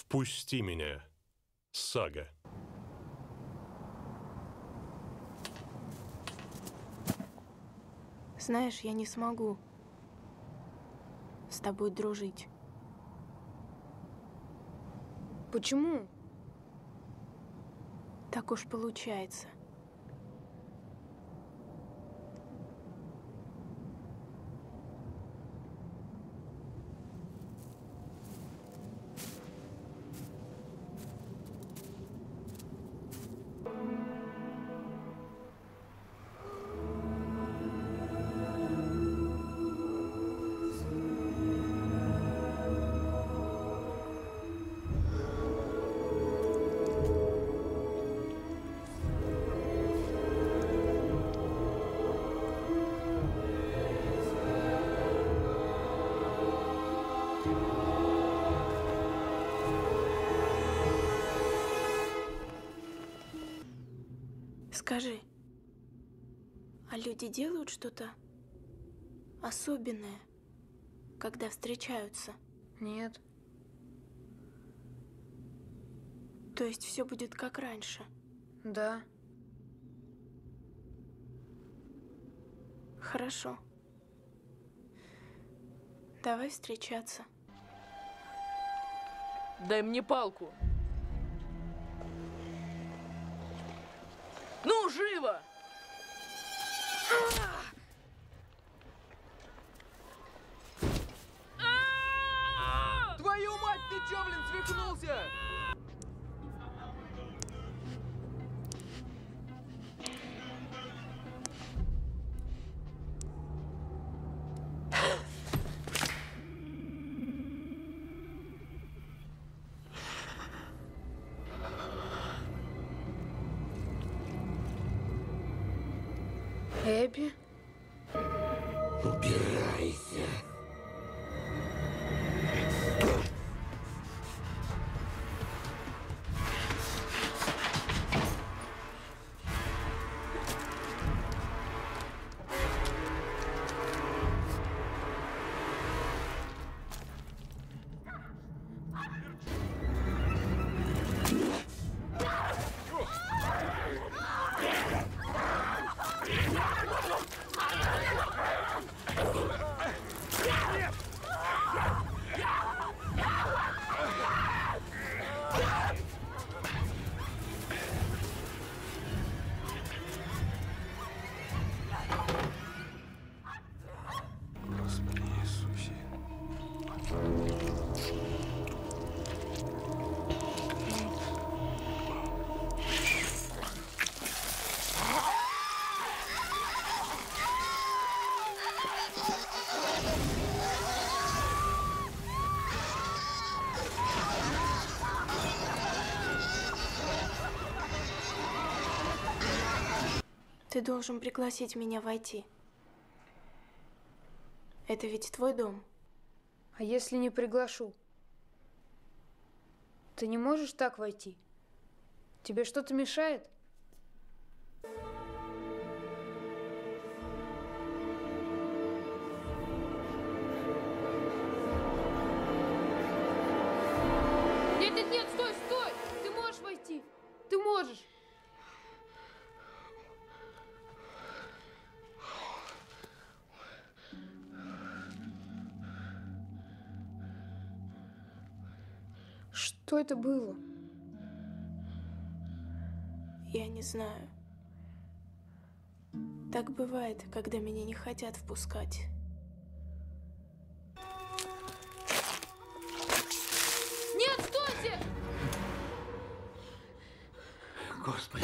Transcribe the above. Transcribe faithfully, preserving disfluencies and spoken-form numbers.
Впусти меня, Сага. Знаешь, я не смогу с тобой дружить. Почему? Так уж получается. Скажи, а люди делают что-то особенное, когда встречаются? Нет. То есть все будет как раньше? Да. Хорошо. Давай встречаться. Дай мне палку. Ну, живо! Твою мать, ты чё, блин, свихнулся? Эбби? Убирайся. Господи Иисусе. Ты должен пригласить меня войти. Это ведь твой дом. А если не приглашу? Ты не можешь так войти? Тебе что-то мешает? Нет, нет, нет, стой, стой! Ты можешь войти! Ты можешь! Что это было? Я не знаю. Так бывает, когда меня не хотят впускать. Нет, стойте! Господи.